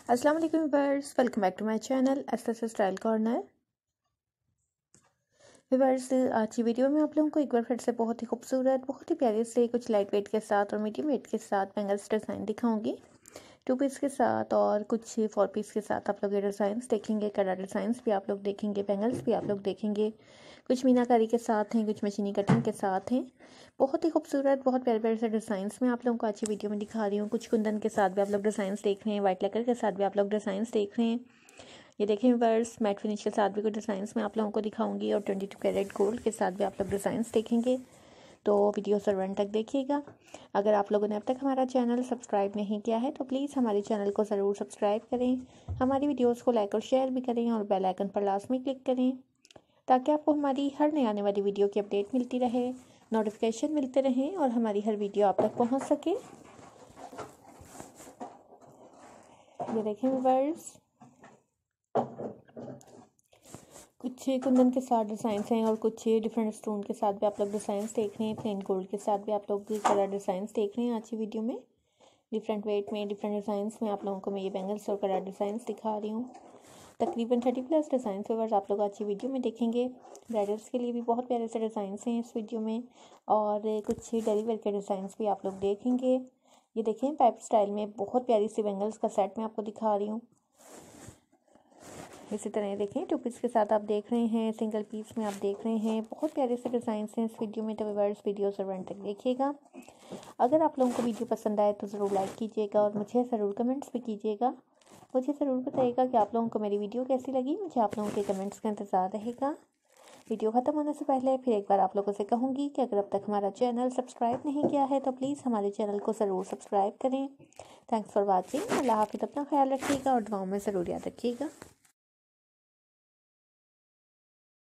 अस्सलाम वालेकुम viewers, welcome back to my channel S style corner. Viewers, आज की वीडियो में आप लोगों को एक बार फिर से बहुत ही खूबसूरत, बहुत ही प्यारे से कुछ लाइट वेट के साथ और मीडियम वेट के साथ बैंगल्स डिज़ाइन दिखाऊंगी। 2 पीस के साथ और कुछ 4 पीस के साथ आप लोग ये डिज़ाइंस देखेंगे। कड़ा डिज़ाइंस भी आप लोग देखेंगे, बैंगल्स भी आप लोग देखेंगे। कुछ मीनाकारी के साथ हैं, कुछ मशीनी कटिंग के साथ हैं। बहुत ही खूबसूरत, बहुत प्यारे प्यारे से डिज़ाइंस मैं आप लोगों को आज की वीडियो में दिखा रही हूँ। कुछ कुंदन के साथ भी आप लोग डिज़ाइंस देख रहे हैं, वाइट लकर के साथ भी आप लोग डिज़ाइंस देख रहे हैं। ये देखें व्यूअर्स, मैट फिनिश के साथ भी कुछ डिज़ाइंस मैं आप लोगों को दिखाऊंगी और 22 कैरेट गोल्ड के साथ भी आप लोग डिज़ाइंस देखेंगे। तो वीडियो से एंड तक देखिएगा। अगर आप लोगों ने अब तक हमारा चैनल सब्सक्राइब नहीं किया है तो प्लीज़ हमारे चैनल को ज़रूर सब्सक्राइब करें, हमारी वीडियोस को लाइक और शेयर भी करें और बेल आइकन पर लास्ट में क्लिक करें ताकि आपको हमारी हर नई आने वाली वीडियो की अपडेट मिलती रहे, नोटिफिकेशन मिलते रहें और हमारी हर वीडियो आप तक पहुँच सके। ये देखें व्यूअर्स, कुछ कुंदन के साथ डिज़ाइंस हैं और कुछ डिफरेंट स्टोन के साथ भी आप लोग डिज़ाइंस देख रहे हैं। प्लेन गोल्ड के साथ भी आप लोग कलर डिज़ाइंस देख रहे हैं। आज की वीडियो में डिफरेंट वेट में डिफरेंट डिज़ाइंस में आप लोगों को मैं ये बैंगल्स और कलर डिज़ाइंस दिखा रही हूँ। तकरीबन 30+ डिज़ाइन व्यूअर्स आप लोग आज की वीडियो में देखेंगे। ब्राइडल्स के लिए भी बहुत प्यारे से डिज़ाइंस हैं इस वीडियो में और कुछ डेली वेयर के डिज़ाइंस भी आप लोग देखेंगे। ये देखें, पाइप स्टाइल में बहुत प्यारी सी बैंगल्स का सेट मैं आपको दिखा रही हूँ। इसी तरह देखें, 2 पीस के साथ आप देख रहे हैं, सिंगल पीस में आप देख रहे हैं। बहुत प्यारे से डिज़ाइंस हैं इस वीडियो में। तो व्यूअर्स, वीडियो से एंड तक देखिएगा। अगर आप लोगों को वीडियो पसंद आए तो ज़रूर लाइक कीजिएगा और मुझे ज़रूर कमेंट्स भी कीजिएगा। मुझे ज़रूर बताइएगा कि आप लोगों को मेरी वीडियो कैसी लगी। मुझे आप लोगों के कमेंट्स का इंतज़ार रहेगा। वीडियो ख़त्म होने से पहले फिर एक बार आप लोगों से कहूँगी कि अगर अब तक हमारा चैनल सब्सक्राइब नहीं किया है तो प्लीज़ हमारे चैनल को ज़रूर सब्सक्राइब करें। Thanks for watching. अल्लाह हाफ़िज़। अपना ख्याल रखिएगा और दुआओं में ज़रूर याद रखिएगा।